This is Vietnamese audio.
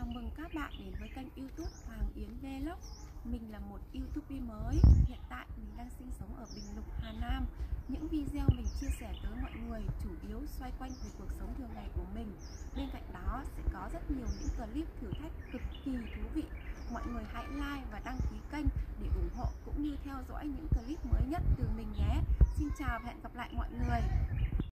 Chào mừng các bạn đến với kênh YouTube Hoàng Yến Vlog. Mình là một YouTuber mới. Hiện tại mình đang sinh sống ở Bình Lục, Hà Nam. Những video mình chia sẻ tới mọi người chủ yếu xoay quanh về cuộc sống thường ngày của mình. Bên cạnh đó sẽ có rất nhiều những clip thử thách cực kỳ thú vị. Mọi người hãy like và đăng ký kênh để ủng hộ cũng như theo dõi những clip mới nhất từ mình nhé. Xin chào và hẹn gặp lại mọi người.